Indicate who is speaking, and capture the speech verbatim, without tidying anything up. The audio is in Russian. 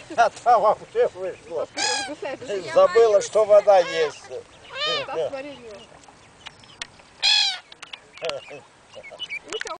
Speaker 1: А там вообще вышло. Забыла, что вода есть.